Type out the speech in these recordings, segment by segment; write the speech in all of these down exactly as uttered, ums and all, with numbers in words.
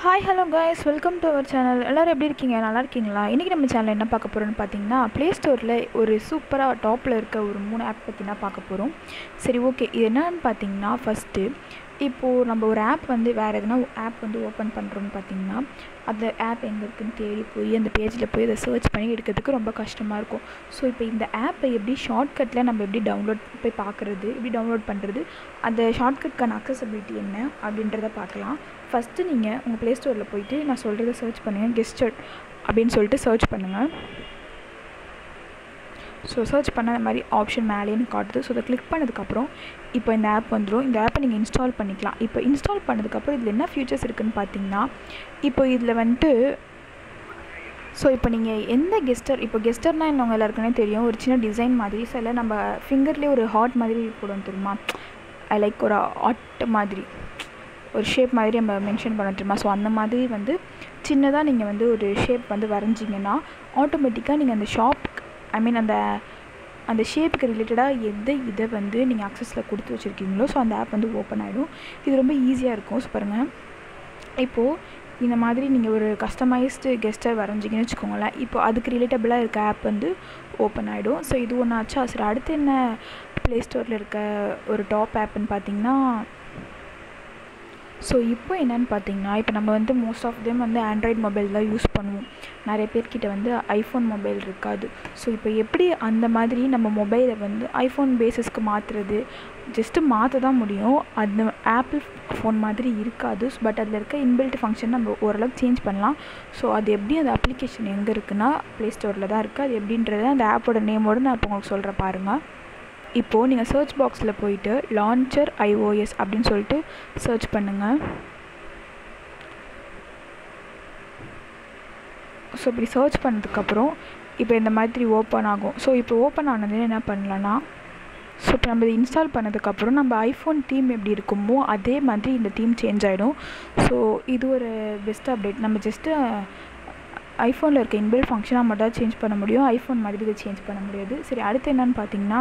Hi hello guys, welcome to our channel. எல்லோரும் எப்படி இருக்கீங்க? நல்லா இருக்கீங்களா? இன்றைக்கி நம்ம சேனலில் என்ன பார்க்க போகிறோன்னு பார்த்தீங்கன்னா, ப்ளே ஸ்டோரில் ஒரு சூப்பராக டாப்பில் இருக்க ஒரு மூணு ஆப் பற்றி தான் பார்க்க போகிறோம். சரி, ஓகே. இது என்னன்னு பார்த்தீங்கன்னா, ஃபஸ்ட்டு இப்போது நம்ம ஒரு ஆப் வந்து வேறு எதனா ஆப் வந்து ஓப்பன் பண்ணுறோன்னு பார்த்தீங்கன்னா, அந்த ஆப் எங்கே இருக்குதுன்னு தேடி போய் அந்த பேஜில் போய் அதை சர்ச் பண்ணி எடுக்கிறதுக்கு ரொம்ப கஷ்டமாக இருக்கும். ஸோ இப்போ இந்த ஆப்பை எப்படி ஷார்ட்கட்டில் நம்ம எப்படி டவுன்லோட் போய் பார்க்குறது, எப்படி டவுன்லோட் பண்ணுறது, அந்த ஷார்ட்கட்கான அக்சசபிலிட்டி என்ன அப்படின்றத பார்க்கலாம். ஃபஸ்ட்டு நீங்கள் உங்கள் ப்ளே ஸ்டோரில் போய்ட்டு நான் சொல்கிறத சர்ச் பண்ணுங்கள். கெஸ்டட் அப்படின்னு சொல்லிட்டு சர்ச் பண்ணுங்கள். ஸோ சர்ச் பண்ண அந்த மாதிரி ஆப்ஷன் மேலேன்னு காட்டுது. ஸோ அதை கிளிக் பண்ணதுக்கப்புறம் இப்போ இந்த ஆப் வந்துடும். இந்த ஆப்பை நீங்கள் இன்ஸ்டால் பண்ணிக்கலாம். இப்போ இன்ஸ்டால் பண்ணதுக்கப்புறம் இதில் என்ன ஃபியூச்சர்ஸ் இருக்குதுன்னு பார்த்தீங்கன்னா, இப்போ இதில் வந்துட்டு ஸோ இப்போ நீங்கள் எந்த கெஸ்டர், இப்போ கெஸ்டர்னால் என்னவங்க எல்லாருக்குமே தெரியும், ஒரு சின்ன டிசைன் மாதிரி. ஸோ இல்லை நம்ம ஃபிங்கர்லேயே ஒரு ஹார்ட் மாதிரி போடுவோம் தெரியுமா, ஐ லைக் ஒரு ஆர்ட் மாதிரி ஒரு ஷேப் மாதிரி நம்ம மென்ஷன் பண்ண தெரியுமா. ஸோ அந்த மாதிரி வந்து சின்னதாக நீங்கள் வந்து ஒரு ஷேப் வந்து வரைஞ்சிங்கன்னா ஆட்டோமேட்டிக்காக நீங்கள் அந்த ஷாப் ஐ மீன் அந்த அந்த ஷேப்புக்கு ரிலேட்டடாக எந்த இதை வந்து நீங்கள் அக்சஸில் கொடுத்து வச்சுருக்கீங்களோ ஸோ அந்த ஆப் வந்து ஓப்பன் ஆகிடும். இது ரொம்ப ஈஸியாக இருக்கும். ஸோ பாருங்கள், இப்போது இந்த மாதிரி நீங்கள் ஒரு கஸ்டமைஸ்டு கெஸ்ட்டை வரைஞ்சிங்கன்னு வச்சுக்கோங்களேன். இப்போ அதுக்கு ரிலேட்டபிளாக இருக்க ஆப் வந்து ஓப்பன் ஆகிடும். ஸோ இது ஒன்று ஆச்சா. சரி, அடுத்து என்ன ப்ளே ஸ்டோரில் இருக்க ஒரு டாப் ஆப்புன்னு பார்த்தீங்கன்னா, ஸோ இப்போ என்னென்னு பார்த்தீங்கன்னா, இப்போ நம்ம வந்து மோஸ்ட் ஆஃப் தெம் வந்து ஆண்ட்ராய்டு மொபைல் தான் யூஸ் பண்ணுவோம். நிறைய பேர்கிட்ட வந்து ஐஃபோன் மொபைல் இருக்காது. ஸோ இப்போ எப்படி அந்த மாதிரி நம்ம மொபைலை வந்து ஐஃபோன் பேஸஸ்க்கு மாற்றுறது, ஜஸ்ட்டு மாற்ற தான் முடியும். அந்த ஆப்பிள் ஃபோன் மாதிரி இருக்காது. பட் அதில் இருக்க இன்பில்ட் ஃபங்க்ஷன் நம்ம ஓரளவுக்கு சேஞ்ச் பண்ணலாம். ஸோ அது எப்படி, அந்த அப்ளிகேஷன் எங்கே இருக்குன்னா ப்ளே ஸ்டோரில் தான் இருக்குது. அது எப்படின்றத அந்த ஆப்போட நேமோடு நான் இப்போ உங்களுக்கு சொல்கிறேன் பாருங்கள். இப்போது நீங்கள் சர்ச் பாக்ஸில் போயிட்டு லான்ச்சர் ஐஓஎஸ் அப்படின்னு சொல்லிட்டு சர்ச் பண்ணுங்கள். ஸோ இப்படி சர்ச் பண்ணதுக்கப்புறம் இப்போ இந்த மாதிரி ஓப்பன் ஆகும். ஸோ இப்போ ஓப்பன் ஆனது என்ன பண்ணலான்னா, ஸோ இப்போ நம்ம இதை இன்ஸ்டால் பண்ணதுக்கப்புறம் நம்ம ஐஃபோன் தீம் எப்படி இருக்குமோ அதே மாதிரி இந்த தீம் சேஞ்ச் ஆகிடும். ஸோ இது ஒரு பெஸ்ட் அப்டேட். நம்ம ஜஸ்ட்டு ஐஃபோனில் இருக்க இன்பில்ட் ஃபங்க்ஷனாக மட்டும் சேஞ்ச் பண்ண முடியும். ஐஃபோன் மாதிரி இதை சேஞ்ச் பண்ண முடியாது. சரி, அடுத்து என்னென்னு பார்த்தீங்கன்னா,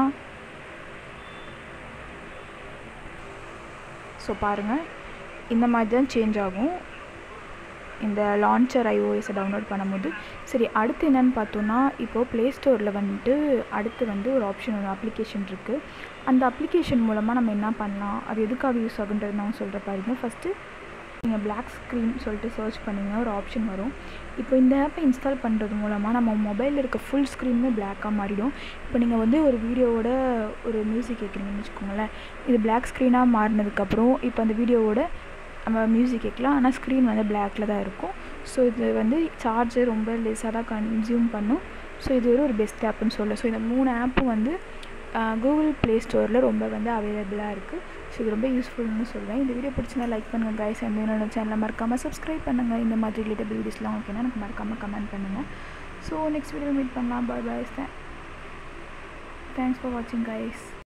ஸோ பாருங்கள், இந்த மாதிரி தான் சேஞ்ச் ஆகும் இந்த லான்ச்சர் ஐஓஎஸை டவுன்லோட் பண்ணும்போது. சரி, அடுத்து என்னென்னு பார்த்தோன்னா, இப்போது ப்ளே ஸ்டோரில் வந்துட்டு அடுத்து வந்து ஒரு ஆப்ஷன், ஒரு அப்ளிகேஷன் இருக்குது. அந்த அப்ளிகேஷன் மூலமாக நம்ம என்ன பண்ணலாம், அது எதுக்காக யூஸ் ஆகுன்றது நான் சொல்கிற பாருங்க. ஃபஸ்ட்டு நீங்கள் பிளாக் ஸ்க்ரீன் சொல்லிட்டு சர்ச் பண்ணிங்கன்னா ஒரு ஆப்ஷன் வரும். இப்போ இந்த ஆப்பை இன்ஸ்டால் பண்ணுறது மூலமாக நம்ம மொபைலில் இருக்க ஃபுல் ஸ்க்ரீனுமே பிளாக்காக மாறிடும். இப்போ நீங்கள் வந்து ஒரு வீடியோவோட ஒரு மியூசிக் கேட்குறீங்கன்னு வச்சுக்கோங்களேன். இது பிளாக் ஸ்க்ரீனாக மாறினதுக்கப்புறம் இப்போ அந்த வீடியோவோட நம்ம மியூசிக் கேட்கலாம், ஆனால் ஸ்க்ரீன் வந்து பிளாக்கில் தான் இருக்கும். ஸோ இது வந்து சார்ஜர் ரொம்ப லெஸ்ஸாக தான் கன்சியூம் பண்ணும். ஸோ இது ஒரு ஒரு பெஸ்ட் ஆப்புன்னு சொல்ல. ஸோ இந்த மூணு ஆப்பும் வந்து கூகுள் ப்ளே ஸ்டோரில் ரொம்ப வந்து அவைலபிளாக இருக்குது. ஸோ இது ரொம்ப யூஸ்ஃபுல்னு சொல்கிறேன். இந்த வீடியோ பிடிச்சினா லைக் பண்ணுங்கள் கைஸ். அண்ட் என்னோட சேனலை மறக்காமல் சப்ஸ்கிரைப் பண்ணுங்கள். இந்த மாதிரி ரிலேட்டபிள் வீடியோஸ்லாம் ஓகேனா எனக்கு மறக்காமல் கமெண்ட் பண்ணுங்கள். ஸோ நெக்ஸ்ட் வீடியோ மீட் பண்ணலாம். Bye bye. தேங்க்ஸ் ஃபார் வாட்சிங் கைஸ்.